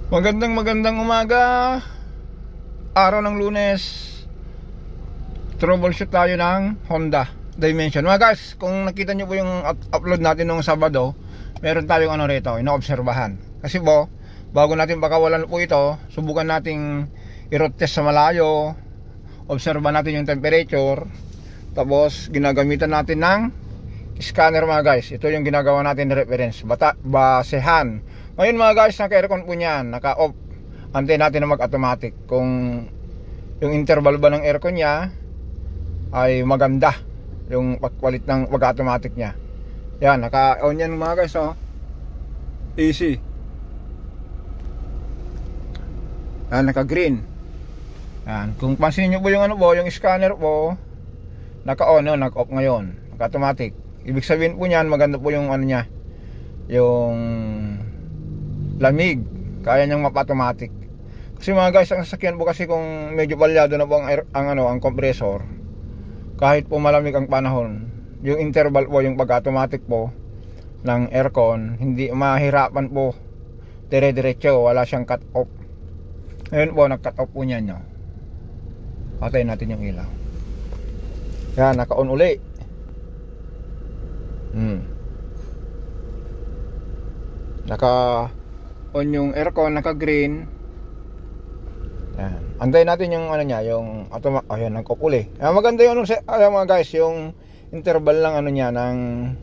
Magandang umaga. Araw ng Lunes. Troubleshoot tayo ng Honda Dimension. Mga guys, kung nakita nyo po yung upload natin nung Sabado, meron tayong rito, inoobserbahan. Kasi po, bago natin pakawalan po ito, subukan nating i-road test sa malayo, obserba natin yung temperature, tapos ginagamitan natin ng scanner mga guys. Ito yung ginagawa natin reference, basehan. Ngayon mga guys, naka-aircon po niyan, naka-off. Antayin natin na mag-automatic kung yung interval ba ng aircon niya ay maganda, yung pagpalit ng mag-automatic niya. Yan, naka-on yan mga guys, oh. Easy. Yan, naka-green. Yan, kung pansinin nyo po yung yung scanner po, naka-on, naka-off ngayon, naka-automatic. Ibig sabihin po niyan, maganda po yung niya, yung lamig, kaya niyang mapa-automatic. Kasi mga guys, ang sasakyan po kasi kung medyo balyado na po ang compressor, kahit po malamig ang panahon, yung interval po, yung pag-automatic po ng aircon, hindi mahirapan po dire-diretso, wala siyang cut off. Ngayon po, nag-cut off po niyan, no? Patayin natin yung ilaw. Yan, naka-on uli. Naka-on yung aircon, naka-green. Yan. Antayin natin yung niya, yung automatic. Ayan, nag-off uli. Maganda yung mga guys, yung interval lang niya ng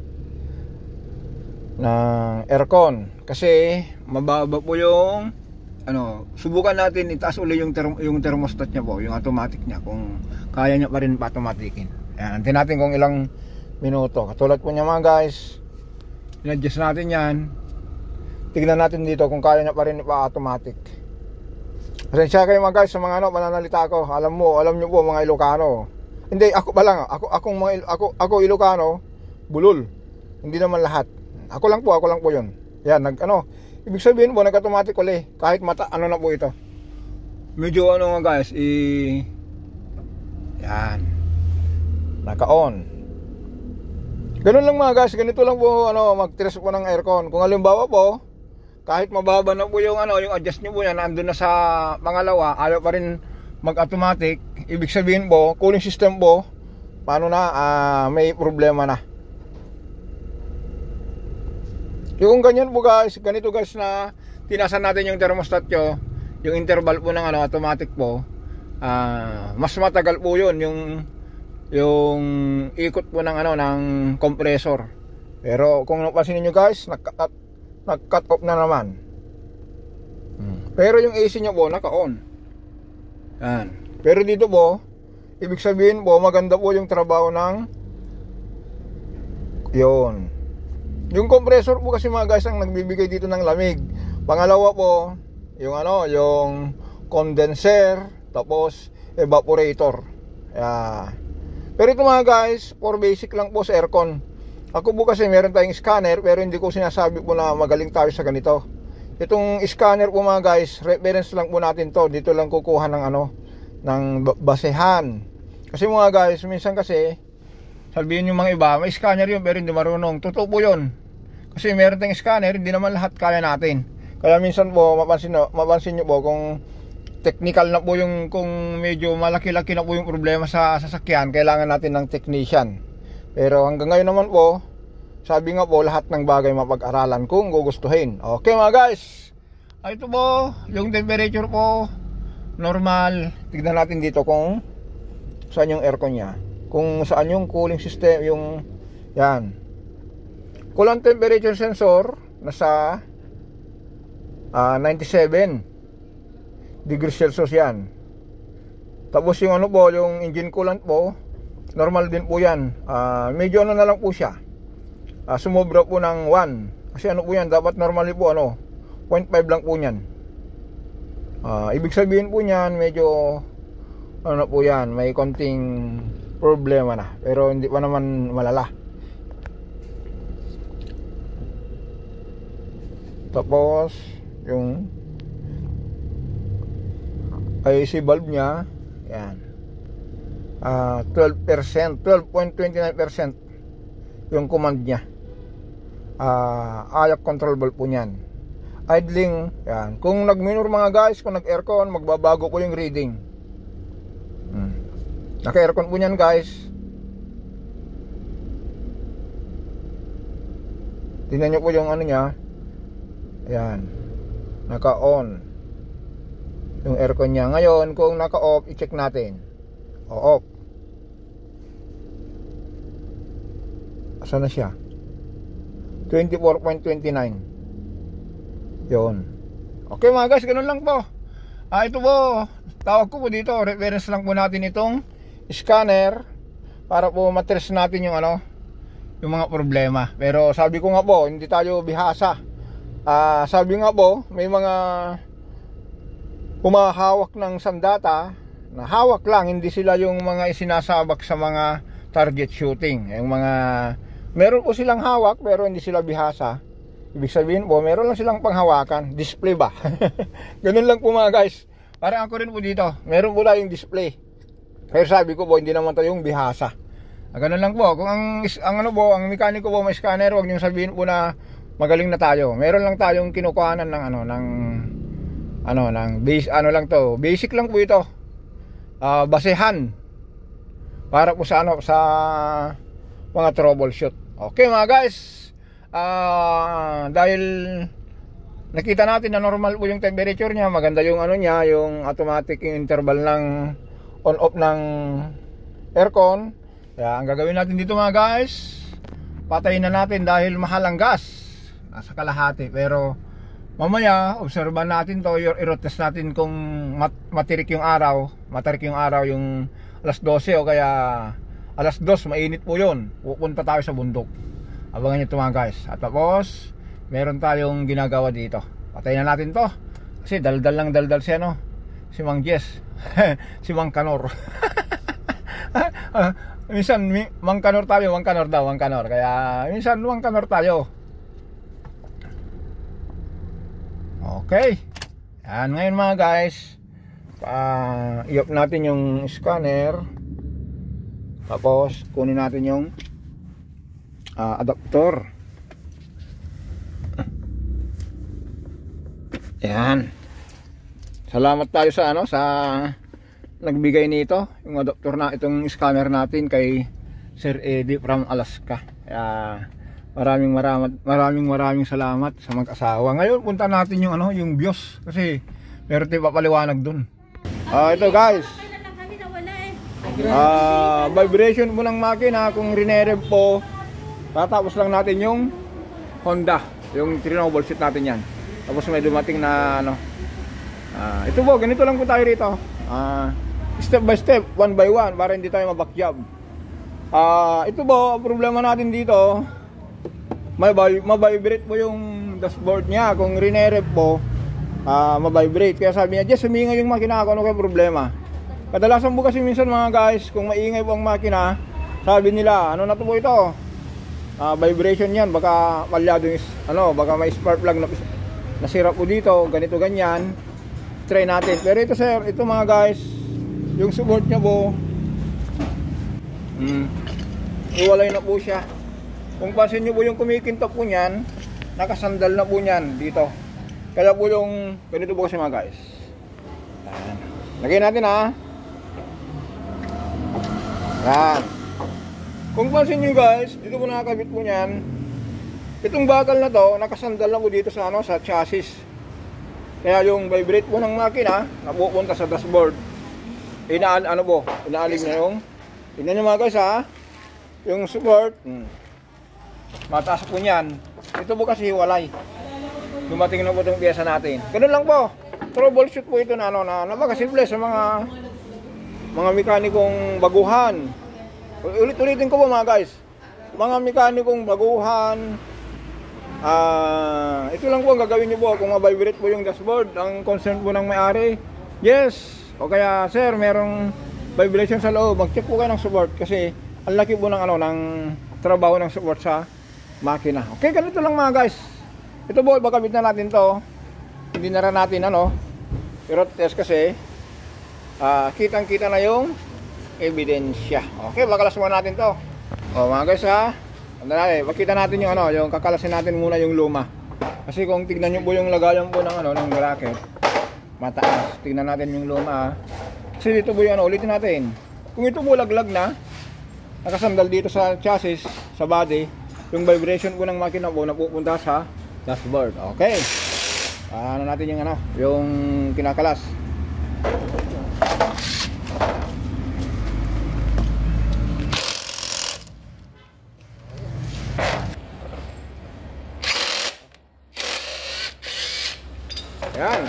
aircon. Kasi mababa po yung subukan natin itaas uli yung thermostat niya po, yung automatic niya, kung kaya niya pa rin pa-automatikin. Ayan, antayin natin kung ilang minuto. Katulad po niya mga guys, in-adjust natin yan. Tignan natin dito kung kaya niya pa rin pa-automatic. Pasensya kayo mga guys sa mga pananalita ko. Alam niyo po mga Ilocano. Hindi, ako pa lang. Ako Ilocano, bulol. Hindi naman lahat. Ako lang po 'yun. Yan, ibig sabihin po nag-automatic uli kahit mata na po ito. Medyo mga guys, yan. Naka-on. Ganun lang mga guys, ganito lang po mag-test po ng aircon. Kung halimbawa po, kahit mababa na po yung yung adjust niyo po yan, nandun na sa pangalawa, ayaw pa rin mag-automatic, ibig sabihin po, cooling system po, paano na, may problema na. Yung ganyan po guys, ganito guys na tinasan natin yung thermostat nyo, yung interval po ng automatic po, mas matagal po yun, yung ikot po ng ng compressor. Pero kung napansin niyo guys, nag-cut off na naman. Pero yung AC niya po naka-on. Yan. Pero dito po, ibig sabihin po maganda po yung trabaho ng yung compressor po kasi mga guys ang nagbibigay dito ng lamig. Pangalawa po, yung condenser, tapos evaporator. Pero ito mga guys, for basic lang po sa aircon. Ako po kasi meron tayong scanner, pero hindi ko sinasabi po na magaling tayo sa ganito. Itong scanner po mga guys, reference lang po natin to. Dito lang kukuha ng ng basehan. Kasi mga guys, minsan kasi sabihin yung mga iba, may scanner yun pero hindi marunong. Totoo po yun. Kasi meron tayong scanner, hindi naman lahat kaya natin. Kaya minsan po, mapansin nyo po kung technical na po kung medyo malaki-laki na po yung problema sa sasakyan, kailangan natin ng technician. Pero hanggang ngayon naman po, sabi nga po, lahat ng bagay mapag-aralan kung gugustuhin. Okay mga guys, ito po, yung temperature po, normal. Tignan natin dito kung saan yung aircon nya, kung saan yung cooling system, yan. Coolant temperature sensor, nasa 97 degrees Celsius yan. Tapos yung po, yung engine coolant po, normal din po yan. Medyo na lang po siya, sumobra po ng 1. Kasi po yan, dapat normally po 0.5 lang po yan. Ibig sabihin po yan, medyo po yan, may konting problema na, pero hindi pa naman malala. Tapos yung IC valve nya, yan, 12%, 12.29% yung command nya. Ayak control valve po nyan. idling. Yan. Kung nag-minor mga guys, kung nag-aircon, magbabago po yung reading. Naka-aircon po niyan guys. Tingnan nyo po yung ano niya. Ayan. Naka-on yung aircon niya. Ngayon, kung naka-off, i-check natin. O, off. Asan na siya? 24.29. Yun. Okay mga guys, ganun lang po. Ito po, tawag ko po dito, reference lang po natin itong scanner para po matrace natin yung ano, yung mga problema. Pero sabi ko nga po, hindi tayo bihasa. Sabi nga po, may mga humahawak ng sandata na hawak lang, hindi sila yung mga isinasabak sa mga target shooting. Yung mga meron po silang hawak pero hindi sila bihasa. Ibig sabihin po, meron lang silang panghawakan. Display ba? Ganun lang po mga guys. Parang ako rin po dito. Meron po tayong display. Pero sabi ko po, hindi naman tayong bihasa. Ganun lang po. Kung ang ano po, ang mekaniko po may scanner, huwag niyong sabihin po na magaling na tayo. Meron lang tayong kinukuhanan ng ng base, lang to. Basic lang po ito. Basehan. Para po sa sa mga troubleshoot. Okay mga guys. Dahil nakita natin na normal po yung temperature niya, maganda yung ano niya, yung automatic interval ng on off ng aircon. Kaya ang gagawin natin dito mga guys, patayin na natin dahil mahal ang gas, nasa kalahati. Pero mamaya obserban natin to, i-road test natin kung matarik yung araw yung alas 12 o kaya alas 2, mainit po yun, pupunta tayo sa bundok. Abangan nyo ito mga guys. At tapos meron tayong ginagawa dito. Patayin na natin to. Kasi daldal lang daldal siya, no? Si Mang Jess. Si Mang Kanor. Minsan Mang Kanor tayo, Mang Kanor daw, Mang Kanor. Kaya minsan Mang Kanor tayo. Okay. Yan, ngayon mga guys, i-off natin yung scanner. Tapos kunin natin yung adapter. Yan. Salamat tayo sa sa nagbigay nito, yung adapter na itong scanner natin kay Sir Eddie from Alaska. Kaya maraming salamat sa mag-asawa. Ngayon punta natin yung yung BIOS kasi meron tayong papaliwanag dun. Ito guys. Vibration po ng makina kung rinerev po. Tatapos lang natin yung Honda, yung troubleshoot natin yan. Tapos may dumating na ito po, ganito lang po tayo rito. Step by step, one by one, para hindi tayo mabackjob. Ito po, problema natin dito, mabibrate po yung dashboard niya. Kung rinerev po, mabibrate. Kaya sabi niya, just huminga yung makina ko, ano kayo problema? Kadalasan po kasi minsan mga guys, kung maingay po ang makina, sabi nila, ano na to po ito? Vibration yan, baka malyado yung baka may spark plug na nasira po dito, ganito ganyan. Try natin. Pero ito sir, ito mga guys, yung support nya po, iwalay na po siya. Kung pansin nyo po yung kumikinto po nyan, nakasandal na po nyan dito. Kaya po yung ganito po kasi mga guys. Lagay natin Yan. Kung pansin nyo guys, dito po nakakabit po nyan. Itong bakal na to, nakasandal na po dito sa sa chassis. Kaya yung vibrate po ng makina, napupunta sa dashboard. Inaalim na yung, tingnan nyo mga guys yung support, mataas po nyan. Ito po kasi hiwalay. Dumating na po itong piyesa natin. Ganun lang po. Troubleshoot po ito na napakasimple sa mga mekanikong baguhan. Ulitin ko po mga guys, mga mekanikong baguhan, ito lang po ang gagawin nyo po. Kung ma-vibrate po yung dashboard, ang concern po ng may-ari, yes, o kaya sir, merong vibration sa loob, mag-check po kayo ng support kasi ang laki po ng ng trabaho ng support sa makina. Okay, ganito lang mga guys. Ito po, ibakabit na natin to. Hindi na rin natin pero test kasi kitang kita na yung ebidensya. Okay, bakalasin muna natin to. Mga guys makita natin yung yung kakalasin natin muna yung luma. Kasi kung tignan nyo po yung lagayan po ng ano, ng bracket, mataas. Tignan natin yung luma. Kasi dito po yung ano, ulitin natin. Kung ito po laglag na, nakasandal dito sa chassis, sa body, yung vibration po ng makina po napupunta sa dashboard. Okay. Ano natin yung ano, yung kinakalas. Ayan.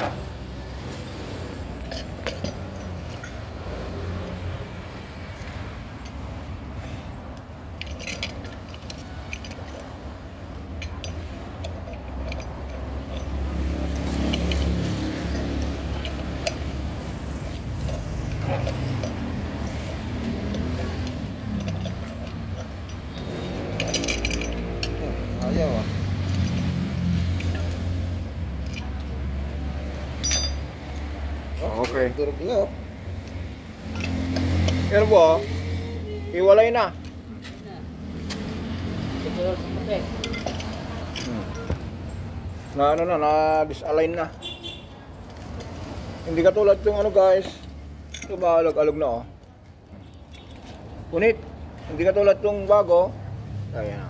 Ayaw ah. Okay. Turog na. Yan po, iwalay na. Na ano na disalign na. Hindi katulad yung ano guys. Ito ba alog-alog na oh. Punit. Hindi katulad yung bago. Ayan.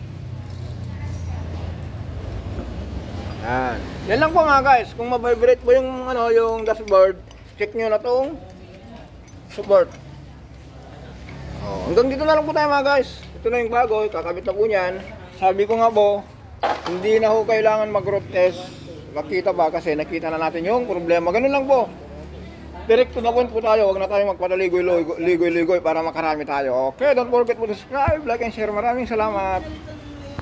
Yan. Yan lang po nga guys. Kung ma-vibrate po yung ano yung dashboard, check nyo na tong support. Oh, hanggang dito na lang po tayo mga guys. Ito na yung bago, kakabit na po niyan. Sabi ko nga po, hindi na ho kailangan mag-road test. Makita ba kasi nakita na natin yung problema. Ganun lang po. Direct to the point po tayo. Huwag na tayo magpadaligoy-ligoy para makarami tayo. Okay, don't forget to subscribe, like and share. Maraming salamat.